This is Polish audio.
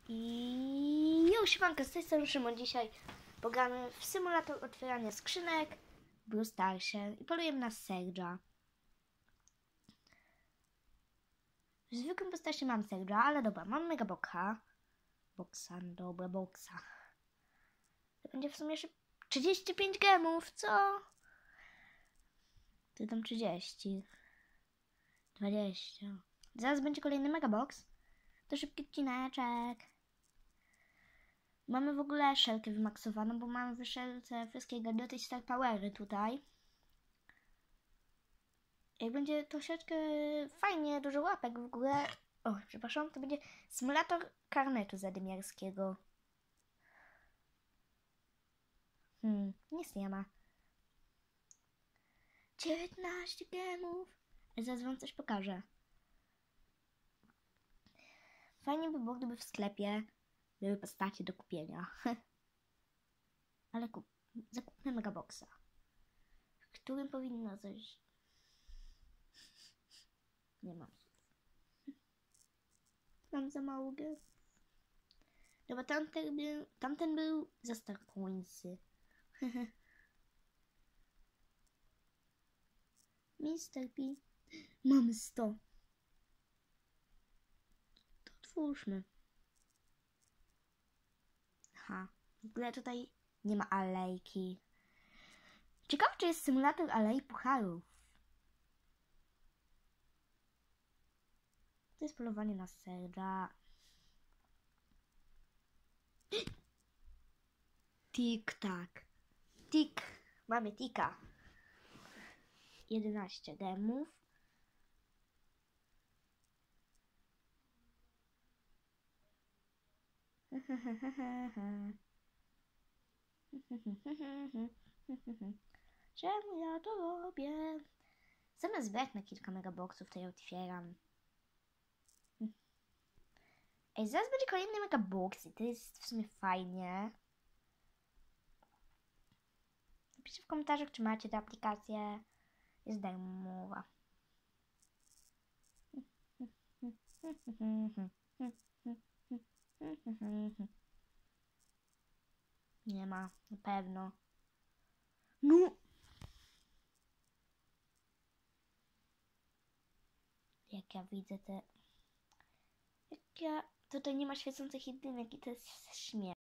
I już siemanko, z tej strony Szymon. Dzisiaj pogramy w symulator otwierania skrzynek w Brawl Starsie i polujemy na Serge'a. W zwykłym postaci mam Serge'a, ale dobra, mam Megaboxa. Boxa. To będzie w sumie 35 gemów, co? Ty tam 30. 20. Zaraz będzie kolejny Megabox. To szybki odcineczek. Mamy w ogóle szelkę wymaksowaną, bo mamy w szelce wszystkie gadżety i star powery tutaj. Jak będzie troszeczkę fajnie, dużo łapek w ogóle. O, przepraszam, to będzie symulator karnetu zadymiarskiego. Nic nie ma. 19 gemów. Zaraz wam coś pokażę. Fajnie by było, gdyby w sklepie były postacie do kupienia. Ale zakupmy Megaboxa, w którym powinno coś... Nie mam. Mam za mało gemów. Dobra, tamten był za Star Coinsy. Mr. P. Mamy 100. To otwórzmy. Aha. W ogóle tutaj nie ma alejki. Ciekawe, czy jest symulator alei pucharów. To jest polowanie na Serge'a. Tik-tak. Tik. Mamy tika. 11 gemów. Czemu ja to robię? Zamiast brać na kilka megaboxów, to ja otwieram. Ej, zaraz będzie kolejny megabox i to jest w sumie fajnie. Napiszcie w komentarzach, czy macie tę aplikację. Jest darmowa. Nie ma, na pewno. No! Jak ja widzę te... Tutaj nie ma świecących jedynek i to jest śmieszne.